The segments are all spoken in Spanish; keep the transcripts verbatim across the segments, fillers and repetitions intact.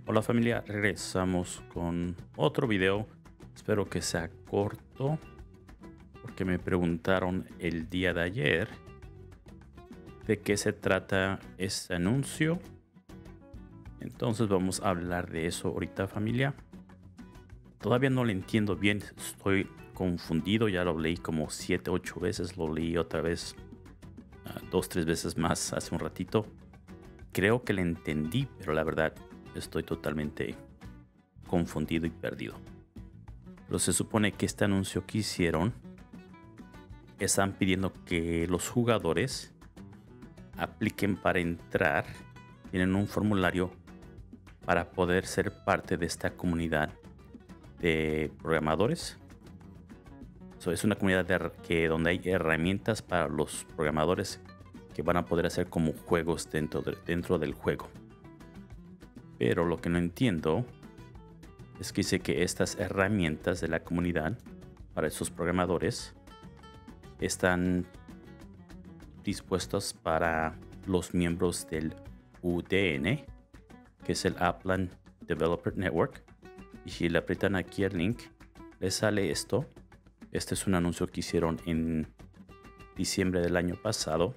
Hola familia, regresamos con otro video. Espero que sea corto porque me preguntaron el día de ayer de qué se trata este anuncio. Entonces vamos a hablar de eso ahorita, familia. Todavía no lo entiendo bien, estoy confundido. Ya lo leí como siete, ocho veces, lo leí otra vez uh, dos, tres veces más hace un ratito. Creo que le entendí, pero la verdad estoy totalmente confundido y perdido. Pero se supone que este anuncio que hicieron están pidiendo que los jugadores apliquen para entrar. Tienen un formulario para poder ser parte de esta comunidad de programadores. So, es una comunidad de, que, donde hay herramientas para los programadores que van a poder hacer como juegos dentro, de, dentro del juego. Pero lo que no entiendo es que dice que estas herramientas de la comunidad para esos programadores están dispuestas para los miembros del U D N, que es el Upland Developer Network. Y si le aprietan aquí el link, les sale esto. Este es un anuncio que hicieron en diciembre del año pasado,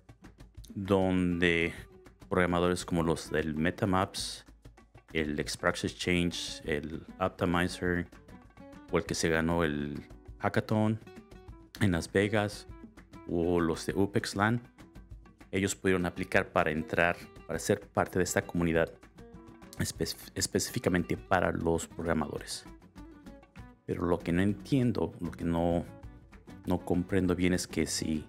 donde programadores como los del MetaMaps, el Express Exchange, el Optimizer o el que se ganó el Hackathon en Las Vegas o los de UPEXLAN, ellos pudieron aplicar para entrar, para ser parte de esta comunidad espe específicamente para los programadores. Pero lo que no entiendo, lo que no, no comprendo bien es que si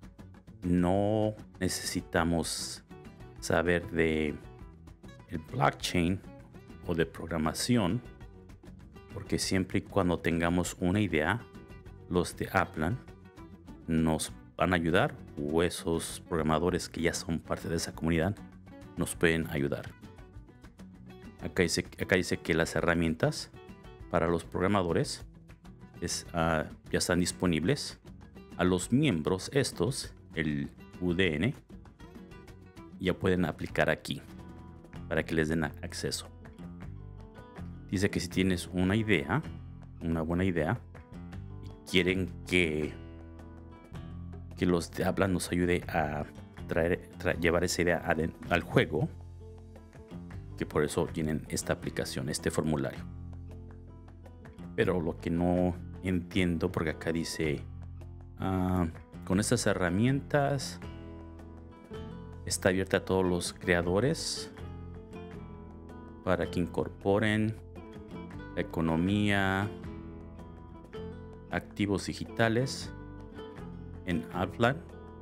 no necesitamos saber de el blockchain o de programación, porque siempre y cuando tengamos una idea, los de Upland nos van a ayudar, o esos programadores que ya son parte de esa comunidad nos pueden ayudar. Acá dice, acá dice que las herramientas para los programadores es, uh, ya están disponibles. A los miembros estos, el U D N, ya pueden aplicar aquí para que les den acceso. Dice que si tienes una idea, una buena idea, y quieren que, que los de Upland nos ayude a traer, traer, llevar esa idea al, al juego, que por eso tienen esta aplicación, este formulario. Pero lo que no entiendo, porque acá dice, uh, con estas herramientas está abierta a todos los creadores para que incorporen la economía, activos digitales en Upland.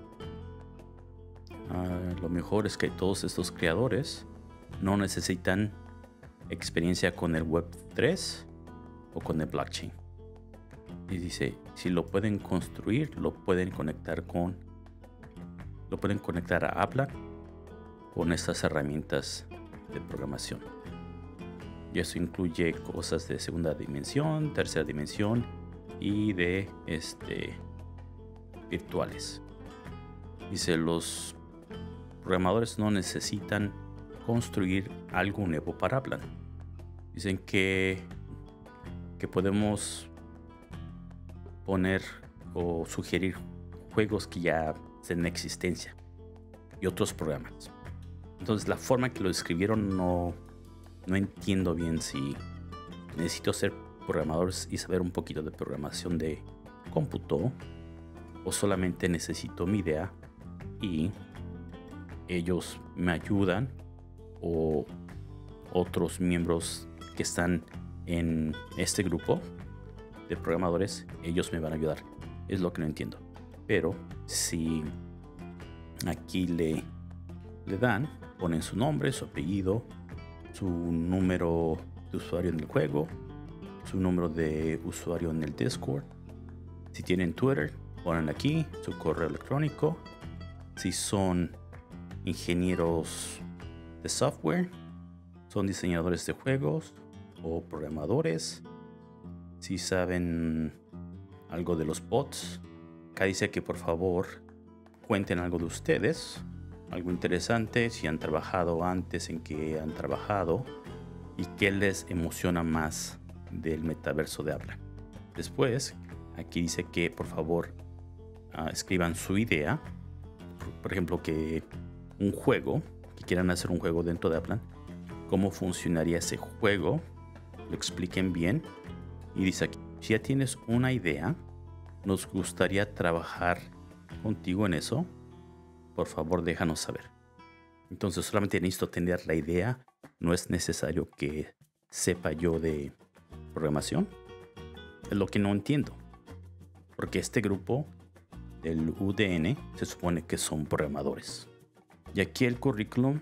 Uh, lo mejor es que todos estos creadores no necesitan experiencia con el web tres o con el blockchain. Y dice, si lo pueden construir, lo pueden conectar con lo pueden conectar a Upland con estas herramientas de programación. Y eso incluye cosas de segunda dimensión, tercera dimensión y de este virtuales. Dice, los programadores no necesitan construir algo nuevo para Upland. Dicen que que podemos poner o sugerir juegos que ya estén en existencia y otros programas. Entonces la forma que lo escribieron no, no entiendo bien si necesito ser programador y saber un poquito de programación de cómputo, o solamente necesito mi idea y ellos me ayudan, o otros miembros que están en este grupo de programadores, ellos me van a ayudar. Es lo que no entiendo. Pero si aquí le, le dan, ponen su nombre, su apellido, su número de usuario en el juego, su número de usuario en el Discord. Si tienen Twitter, ponen aquí su correo electrónico. Si son ingenieros de software, son diseñadores de juegos o programadores, si saben algo de los bots. Acá dice que por favor cuenten algo de ustedes, algo interesante, si han trabajado antes, en qué han trabajado, y qué les emociona más del metaverso de Aplan. Después, aquí dice que por favor uh, escriban su idea. Por, por ejemplo, que un juego, que quieran hacer un juego dentro de Aplan, cómo funcionaría ese juego, lo expliquen bien. Y dice aquí, si ya tienes una idea, nos gustaría trabajar contigo en eso, por favor déjanos saber. Entonces solamente necesito tener la idea, no es necesario que sepa yo de programación. Es lo que no entiendo, porque este grupo del U D N se supone que son programadores. Y aquí el currículum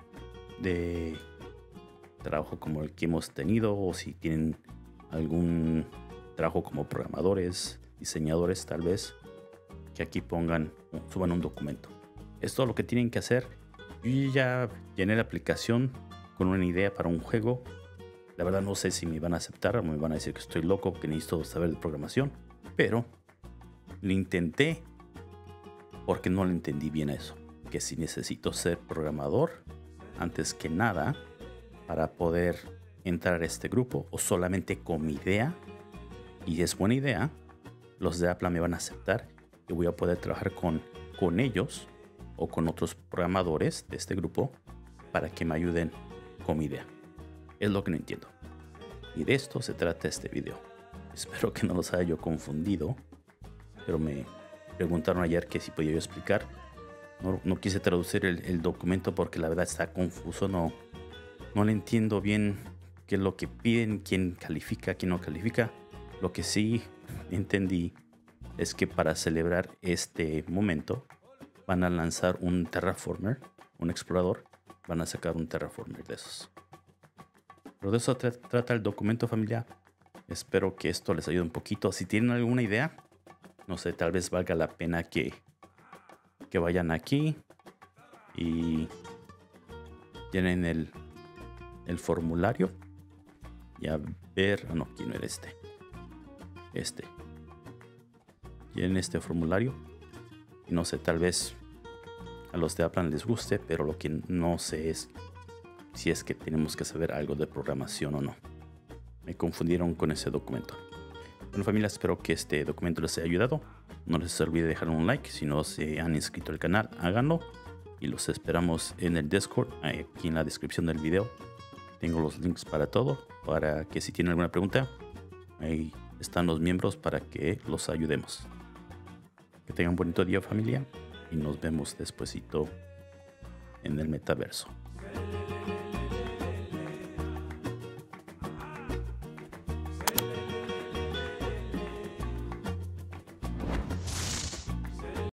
de trabajo como el que hemos tenido, o si tienen algún trabajo como programadores, diseñadores tal vez, que aquí pongan, suban un documento. Es todo lo que tienen que hacer. Yo ya llené la aplicación con una idea para un juego. La verdad no sé si me van a aceptar o me van a decir que estoy loco, que necesito saber de programación, pero lo intenté porque no lo entendí bien eso, que si necesito ser programador antes que nada para poder entrar a este grupo, o solamente con mi idea, y es buena idea, los de Aplan me van a aceptar y voy a poder trabajar con, con ellos o con otros programadores de este grupo para que me ayuden con mi idea. Es lo que no entiendo. Y de esto se trata este video. Espero que no los haya yo confundido, pero me preguntaron ayer que si podía yo explicar. No, no quise traducir el, el documento porque la verdad está confuso. No, no le entiendo bien qué es lo que piden, quién califica, quién no califica. Lo que sí entendí es que para celebrar este momento van a lanzar un terraformer, un explorador. Van a sacar un terraformer de esos. Pero de eso tra trata el documento, familia. Espero que esto les ayude un poquito. Si tienen alguna idea, no sé, tal vez valga la pena que, que vayan aquí y llenen el, el formulario. Y a ver, oh no, aquí no era este. Este. Llenen este formulario. Y no sé, tal vez a los de Aplan les guste, pero lo que no sé es si es que tenemos que saber algo de programación o no. Me confundieron con ese documento. Bueno, familia, espero que este documento les haya ayudado. No les olvide dejar un like. Si no se han inscrito al canal, háganlo. Y los esperamos en el Discord. Aquí en la descripción del video tengo los links para todo, para que si tienen alguna pregunta, ahí están los miembros para que los ayudemos. Que tengan un bonito día, familia, y nos vemos despuesito en el metaverso.